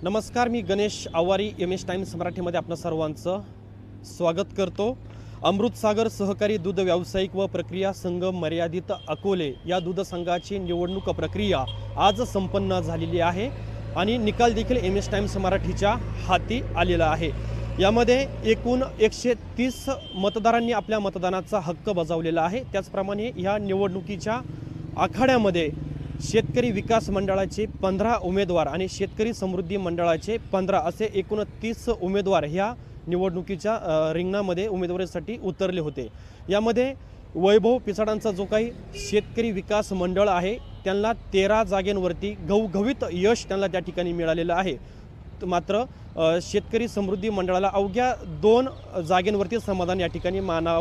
नमस्कार, मी Ganesh Awari MS Times मराठीमध्ये आपलं सर्वांचं स्वागत करतो। अमृतसागर सहकारी दूध व्यावसायिक व प्रक्रिया संघ मर्यादित अकोले या दूध संघाची निवडणूक प्रक्रिया आज संपन्न झालेली आहे आणि निकाल देखील एमएस टाइम्स मराठीच्या हाती आलेला आहे। यामध्ये एकूण 130 मतदारांनी आपल्या मतदानाचा हक्क बजावलेला आहे। त्याचप्रमाणे या निवडणुकीच्या आखाड्यामध्ये शेतकरी विकास मंडळाचे 15 उमेदवार आणि शेतकरी समृद्धी मंडळाचे 15 असे एकूण 30 उमेदवार ह्या निवडणुकीच्या रिंगणामध्ये उमेदवारीसाठी उतरले होते। यामध्ये वैभव पिसाडांचा जो काही शेतकरी विकास मंडळ आहे त्यांना 13 जागेंवरती घवघवीत यश त्यांना त्या ठिकाणी मिळालेलं आहे। मात्र शेतकरी समृद्धी मंडळाला अवघ्या 2 जागेंवरती समाधान या ठिकाणी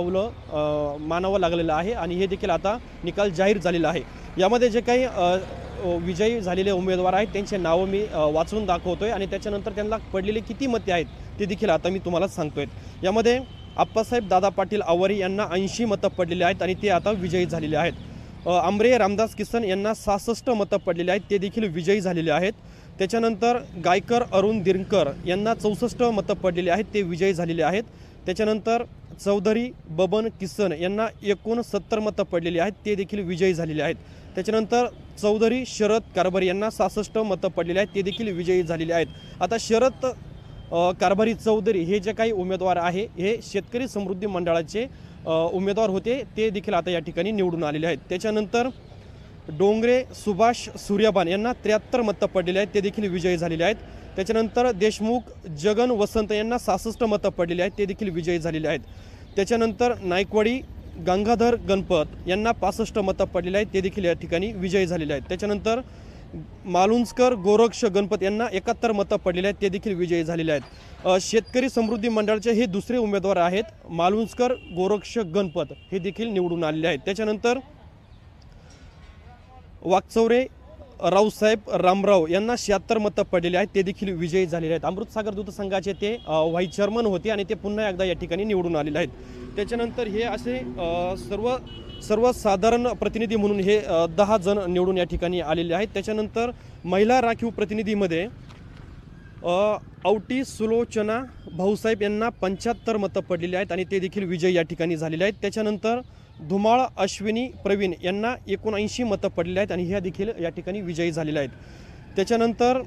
मानावं लागलेलं आहे आणि हे देखील आता निकाल जाहीर झालेला आहे। यामध्ये जे काही विजयी झालेले उमेदवार आहेत त्यांचे नाव मी वाचून दाखवतोय आणि त्याच्यानंतर त्यांना पडलेले किती मते आहेत ते देखील आता मी तुम्हाला सांगतोय। यामध्ये आप्पासाहेब दादा पाटील आवारी यांना 80 मतं पडलेली आहेत आणि ते आता विजयी झालेले आहेत। आंब्रे रामदास किसन यांना 66 मतं पडलेली आहेत, ते देखील विजयी झालेले आहेत। त्याच्यानंतर गायकर अरुण दिरकर यांना 64 मतं पडलेली आहेत, ते विजयी झालेले आहेत। त्याच्यानंतर चौधरी बबन किसन यांना एकूण 70 मतं पडलेली आहेत, ते देखील विजयी झालेले आहेत। त्याच्यानंतर चौधरी शरद कारभारी यांना 66 मतं पडलेली आहेत, ते देखील विजयी झालेले आहेत। आता शरद कारभारी चौधरी हे जे काही उमेदवार आहे हे शेतकरी समृद्धी मंडळाचे उमेदवार होते, ते देखील आता या ठिकाणी निवडून आलेले आहेत। त्याच्यानंतर डोंगरे सुभाष सूर्यबान यांना 73 मतं पडलेली आहेत, ते देखील विजयी झालेले आहेत। त्याच्यानंतर देशमुख जगन वसंत यांना 66 मतं पडलेली आहेत, ते देखील विजयी झालेले आहेत। त्याच्यानंतर नायकवाडी गंगाधर गणपत यांना 65 मतं पडलेली आहेत, ते देखील या ठिकाणी विजयी झालेले आहेत। त्याच्यानंतर मालुंजकर गोरक्ष गणपत यांना 71 मतं पडलेली आहेत, ते देखील विजयी झालेले आहेत। शेतकरी समृद्धी मंडळाचे हे दुसरे उमेदवार आहेत, मालुंजकर गोरक्ष गणपत हे देखील निवडून आलेले आहेत। त्याच्यानंतर वाकचौरे रावसाहेब रामराव यांना 76 मतं पडलेली आहेत, ते देखील विजयी झालेले आहेत। अमृतसागर दूध संघाचे ते व्हाईस चेअरमन होते आणि ते पुन्हा एकदा या ठिकाणी निवडून आलेले आहेत। त्याच्यानंतर हे असे सर्वसाधारण प्रतिनिधी म्हणून हे 10 जण निवडून या ठिकाणी आलेले आहेत। त्याच्यानंतर महिला राखीव प्रतिनिधीमध्ये औटी सुलोचना भाऊसाहेब यांना 75 मतं पडलेली आहेत आणि ते देखील विजयी या ठिकाणी झालेले आहेत। त्याच्यानंतर धुमाळ अश्विनी प्रवीण यांना 79 मतं पडलेली आहेत आणि ह्या देखील या ठिकाणी विजयी झालेल्या आहेत। त्याच्यानंतर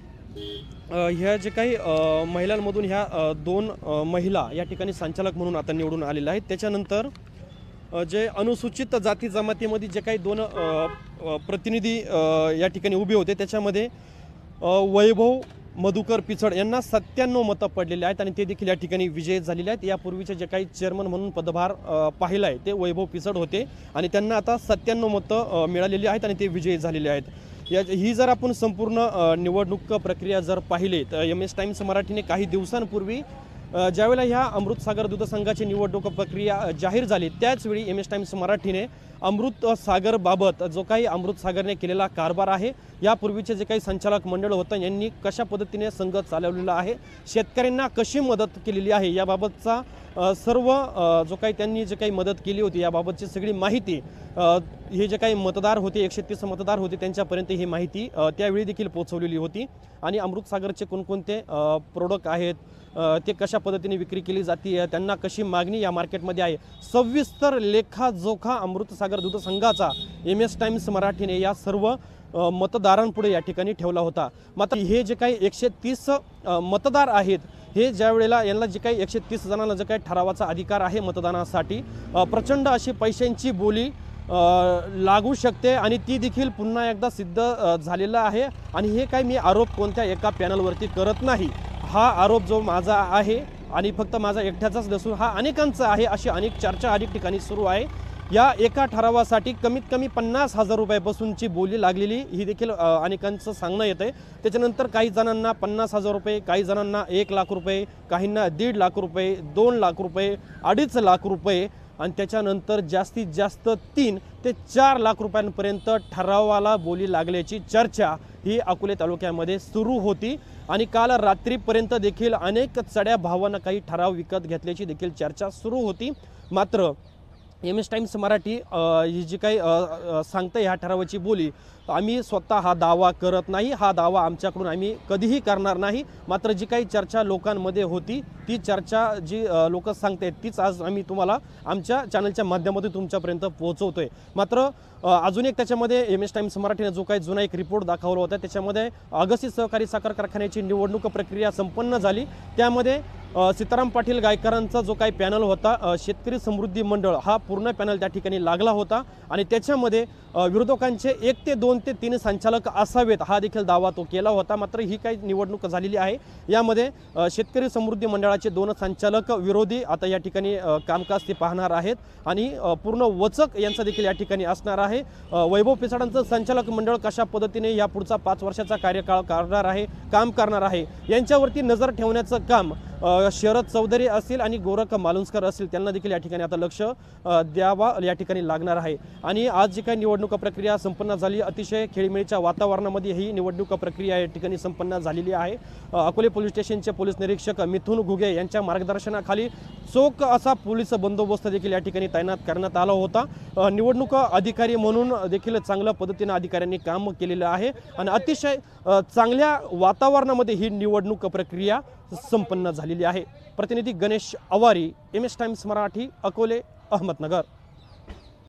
ह्या जे काही महिलांमधून ह्या 2 महिला या ठिकाणी संचालक म्हणून आता निवडून आलेल्या आहेत। त्याच्यानंतर जे अनुसूचित जाती जमातीमध्ये जे काही 2 प्रतिनिधी या ठिकाणी उभे होते त्याच्यामध्ये वैभव मधुकर पिचड यांना 97 मतं पडलेली आहेत आणि ते देखील या ठिकाणी विजयी झालेले आहेत। यापूर्वीचे जे काही चेअरमन म्हणून पदभार पाहिला आहे ते वैभव पिचड होते आणि त्यांना आता 97 मतं मिळालेली आहेत आणि ते विजयी झालेले आहेत। ही जर आपण संपूर्ण निवडणूक प्रक्रिया जर पाहिली तर एमएस टाइम्स मराठीने काही दिवसांपूर्वी ज्यावेळेला ह्या अमृतसागर दूध संघाची निवडणूक प्रक्रिया जाहीर झाली त्याचवेळी एमएस टाइम्स मराठीने अमृतसागरबाबत जो काही अमृतसागरने केलेला कारभार आहे, यापूर्वीचे जे काही संचालक मंडळ होतं यांनी कशा पद्धतीने संघ चालवलेला आहे, शेतकऱ्यांना कशी मदत केलेली आहे याबाबतचा सर्व जो काही त्यांनी जे काही मदत केली होती याबाबतची सगळी माहिती हे जे काही मतदार होते 130 मतदार होते त्यांच्यापर्यंत ही माहिती त्यावेळी देखील पोहोचवलेली होती आणि अमृतसागरचे कोणकोणते प्रोडक्ट आहेत, ते कशा पद्धतीने विक्री केली जाते, त्यांना कशी मागणी या मार्केटमध्ये आहे, सविस्तर लेखाजोखा अमृतसागर दूध संघाचा एमएस टाइम्स मराठीने या सर्व मतदारांपुढे या ठिकाणी ठेवला होता। मात्र हे जे काही 130 मतदार आहेत हे ज्या वेळेला यांना जे काही 130 जणांना जे काही ठरावाचा अधिकार आहे मतदानासाठी प्रचंड अशी पैशांची बोली लागू शकते आणि ती देखील पुन्हा एकदा सिद्ध झालेला आहे। आणि हे काही मी आरोप कोणत्या एका पॅनलवरती करत नाही, हा आरोप जो माझा आहे आणि फक्त माझा एकट्याचाच नसून हा अनेकांचा आहे, अशी अनेक चर्चा अनेक ठिकाणी सुरू आहे। या एका ठरावासाठी कमीत कमी 50,000 रुपयापासूनची बोली लागलेली ही देखील अनेकांचं सांगणं येतं आहे। त्याच्यानंतर काही जणांना 50,000 रुपये, काही जणांना 1 लाख रुपये, काहींना 1.5 लाख रुपये, 2 लाख रुपये, 2.5 लाख रुपये आणि त्याच्यानंतर जास्तीत जास्त 3 ते 4 लाख रुपयांपर्यंत ठरावाला बोली लागल्याची चर्चा ही अकोले तालुक्यामध्ये सुरू होती आणि काल रात्रीपर्यंत देखील अनेक चढ्या भावांना काही ठराव विकत घेतल्याची देखील चर्चा सुरू होती। मात्र MS टाइम्स मराठी ही जी काही सांगतं ह्या ठरावाची बोली, आम्ही स्वतः हा दावा करत नाही, हा दावा आमच्याकडून आम्ही कधीही करणार नाही. मात्र जी काही चर्चा लोकांमध्ये होती ती चर्चा जी लोक सांगतायत तीच आज आम्ही तुम्हाला आमच्या चॅनलच्या माध्यमातून तुमच्यापर्यंत पोहोचवतोय. मात्र अजून एक त्याच्यामध्ये MS टाइम्स मराठीने जो काही जुना एक रिपोर्ट दाखवला होता त्याच्यामध्ये अगस्ती सहकारी साखर कारखान्याची निवडणूक प्रक्रिया संपन्न झाली. त्यामध्ये सीताराम पाटील गायकरांचा जो काही पॅनल होता, शेतकरी समृद्धी मंडळ, हा पूर्ण पॅनल त्या ठिकाणी लागला होता आणि त्याच्यामध्ये विरोधकांचे 1 ते 2 ते 3 संचालक असावेत हा देखील दावा तो केला होता. मात्र ही काही निवडणूक झालेली आहे. यामध्ये शेतकरी समृद्धी मंडळाचे 2 संचालक विरोधी आता या ठिकाणी कामकाज ते पाहणार आहेत आणि पूर्ण वचक यांचा देखील या ठिकाणी असणार आहे. वैभव पिसाडांचं संचालक मंडळ कशा पद्धतीने या पुढचा 5 वर्षाचा कार्यकाळ करणार आहे, काम करणार आहे, यांच्यावरती नजर ठेवण्याचं काम शरद चौधरी असतील आणि गोरख मालुसकर असतील त्यांना देखील या ठिकाणी आता लक्ष द्यावा या ठिकाणी लागणार आहे. आणि आज जी काही निवडणूक प्रक्रिया संपन्न झाली, अतिशय खेळीमेळीच्या वातावरणामध्ये ही निवडणूक प्रक्रिया या ठिकाणी संपन्न झालेली आहे. अकोले पोलीस स्टेशनचे पोलीस निरीक्षक मिथुन घुगे यांच्या मार्गदर्शनाखाली चोख असा पोलीस बंदोबस्त देखील या ठिकाणी तैनात करण्यात आला होता. निवडणूक अधिकारी म्हणून देखील चांगल्या पद्धतीने अधिकाऱ्यांनी काम केलेलं आहे आणि अतिशय चांगल्या वातावरणामध्ये ही निवडणूक प्रक्रिया संपन्न झालेली आहे. प्रतिनिधी गणेश आवारी, MS टाइम्स मराठी, अकोले, अहमदनगर.